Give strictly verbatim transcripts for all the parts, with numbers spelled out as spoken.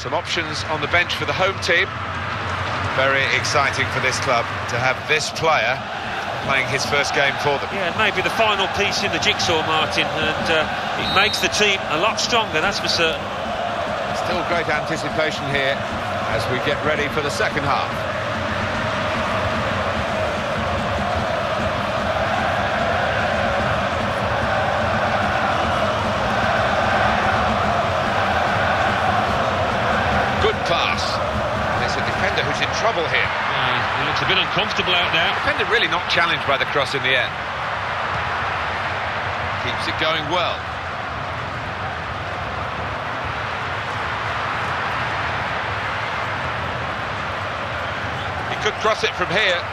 Some options on the bench for the home team. Very exciting for this club to have this player playing his first game for them. Yeah, maybe the final piece in the jigsaw, Martin, and uh, it makes the team a lot stronger, that's for certain. Still great anticipation here as we get ready for the second half. Good pass. There's a defender who's in trouble here. Yeah, he looks a bit uncomfortable out there. Defender really not challenged by the cross in the end. Keeps it going well. He could cross it from here.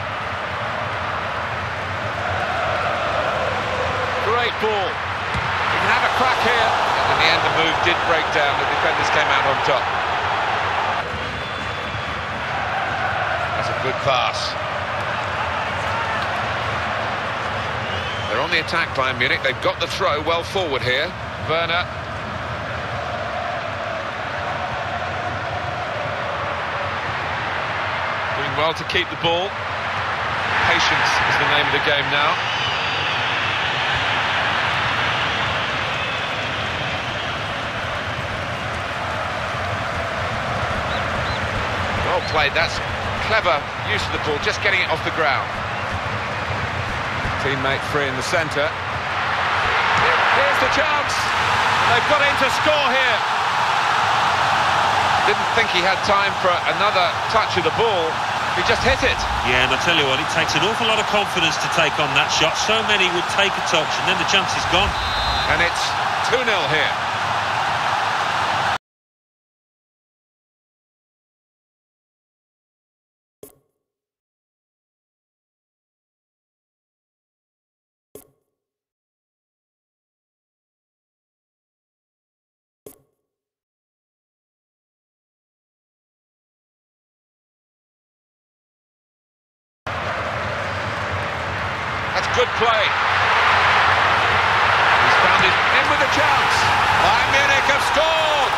Great ball. He can have a crack here. And in the end the move did break down. The defenders came out on top. That's a good pass. They're on the attack, Bayern Munich. They've got the throw well forward here. Werner. Doing well to keep the ball. Patience is the name of the game now. Well played. That's clever use of the ball, just getting it off the ground. Teammate free in the centre. Here's the chance. They've got in to score here. Didn't think he had time for another touch of the ball. He just hit it. Yeah, and I tell you what, it takes an awful lot of confidence to take on that shot. So many would take a touch and then the chance is gone. And it's two nil here. That's good play. He's found it in with a chance. Bayern Munich have scored.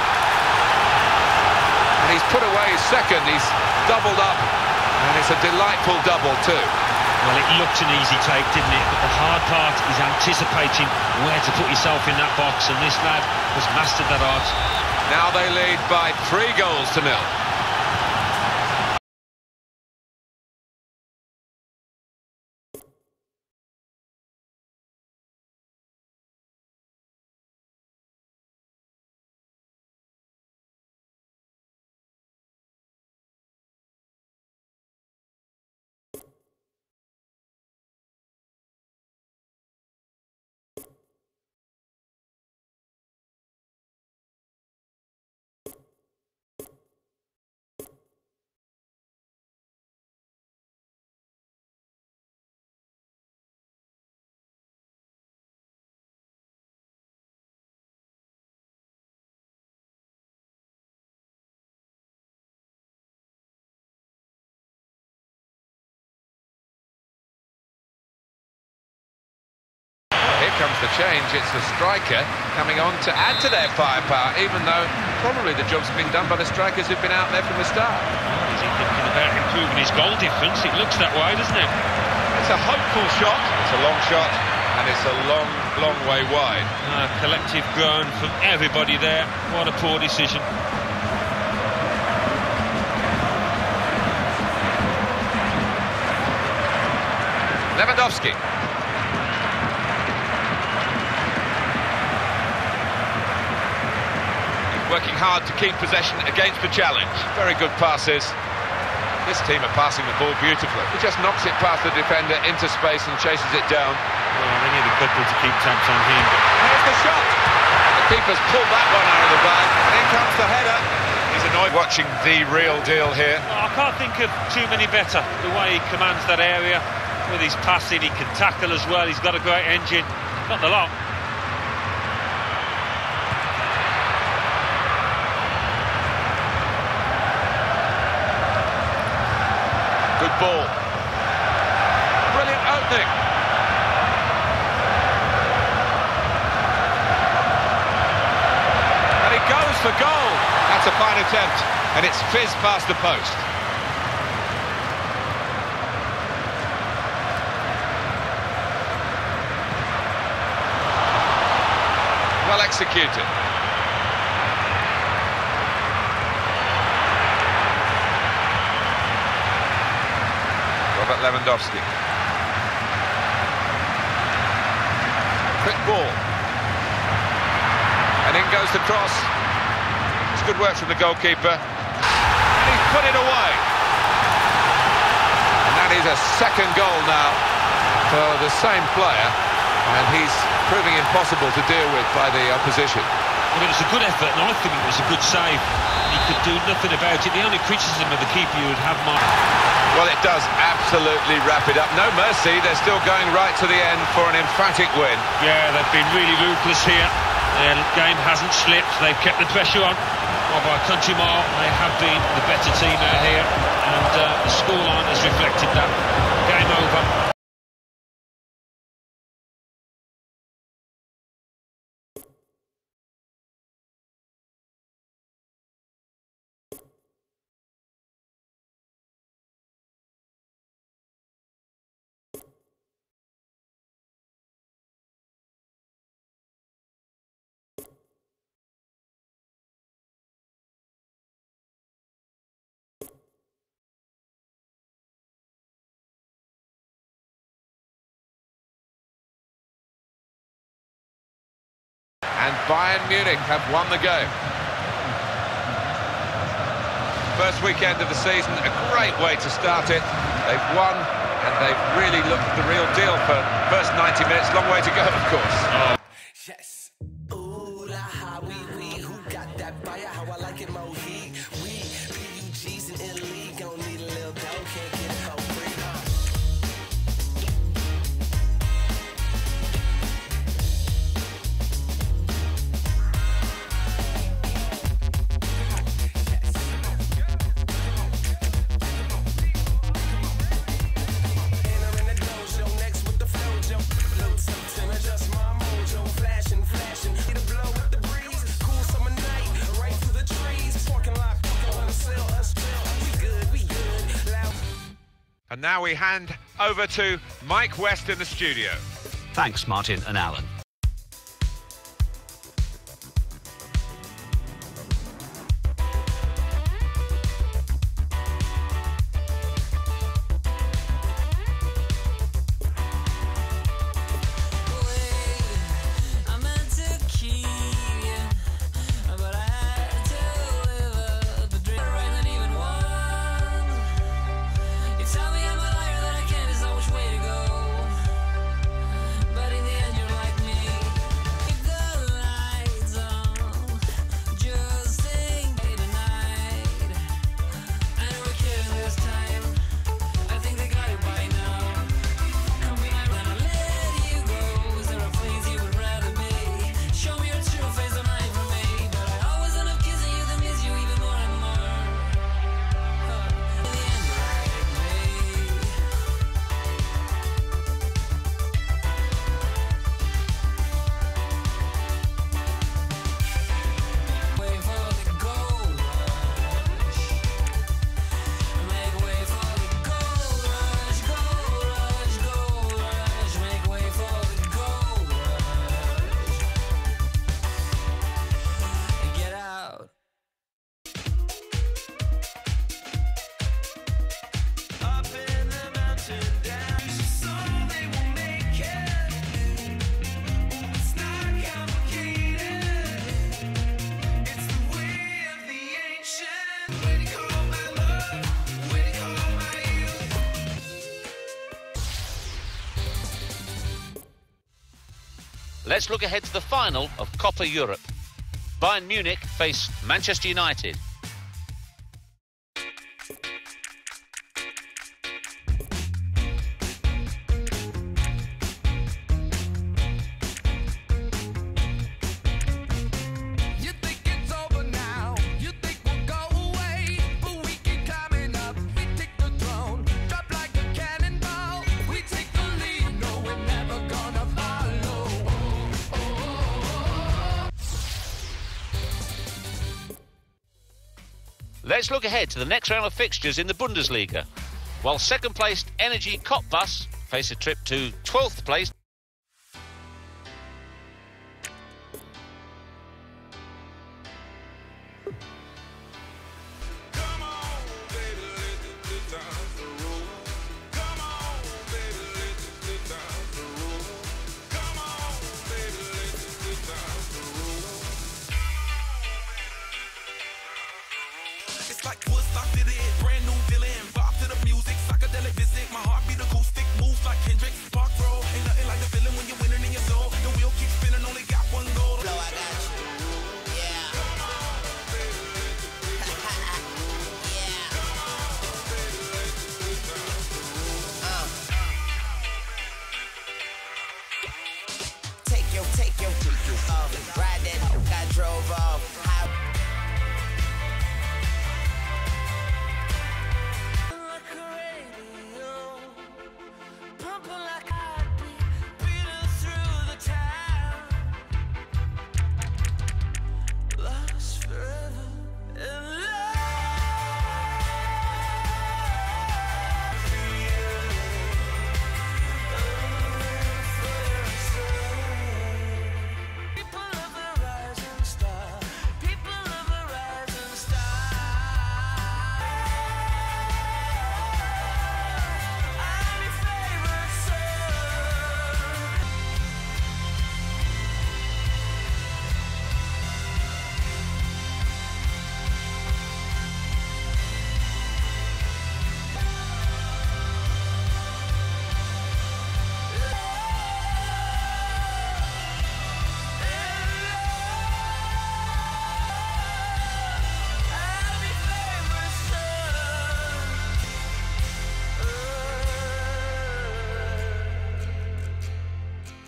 And he's put away his second. He's doubled up. And it's a delightful double too. Well, it looked an easy take, didn't it? But the hard part is anticipating where to put yourself in that box. And this lad has mastered that art. Now they lead by three goals to nil. Here comes the change. It's the striker coming on to add to their firepower, even though probably the job's been done by the strikers who've been out there from the start. Oh, is he thinking about improving his goal difference? It looks that way, doesn't it? It's a hopeful shot. It's a long shot, and it's a long, long way wide. Uh, collective groan from everybody there. What a poor decision. Lewandowski. Working hard to keep possession against the challenge. Very good passes. This team are passing the ball beautifully. He just knocks it past the defender into space and chases it down. Well, they need a couple to keep tabs on him. Here's the shot. The keeper's pulled that one out of the bag. And in comes the header. He's annoyed watching the real deal here. Well, I can't think of too many better. The way he commands that area with his passing, he can tackle as well. He's got a great engine. Got the lot. Good ball. Brilliant opening. And he goes for goal. That's a fine attempt. And it's fizzed past the post. Well executed. Robert Lewandowski. Quick ball. And in goes the cross. It's good work from the goalkeeper. And he's put it away. And that is a second goal now for the same player. And he's proving impossible to deal with by the opposition. I mean, it's a good effort, and I think it was a good save. He could do nothing about it. The only criticism of the keeper you would have, Mark. Well, it does absolutely wrap it up. No mercy, they're still going right to the end for an emphatic win. Yeah, they've been really ruthless here. Their game hasn't slipped. They've kept the pressure on. Well, by a country mile, they have been the better team out here, and uh, the scoreline has reflected that. Game over. And Bayern Munich have won the game. First weekend of the season, a great way to start it. They've won, and they've really looked the real deal for the first ninety minutes. Long way to go, of course. Oh. Yes. Ooh, la, ha, wee, wee. Who got that fire? How I like it, mo, he, we, P U Gs in Italy, gon' need a little dough, can't get it for free, huh? And now we hand over to Mike West in the studio. Thanks, Martin and Alan. Let's look ahead to the final of Copa Europe. Bayern Munich face Manchester United. Let's look ahead to the next round of fixtures in the Bundesliga. While second-placed Energy Cottbus face a trip to twelfth place. It's like Woodstock did it, brand new villain. Bob to the music, psychedelic visit. My heart beat acoustic, moves like Kendrick. Park throw, ain't nothing like the feeling when you're winning in your soul. The wheel keeps spinning, only got one goal. Blow, I got you. Yeah. yeah. Uh. Take your, take your, take your off. Ride that, I drove off. High.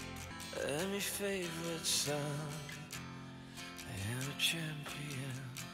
Favorite son, I am a champion.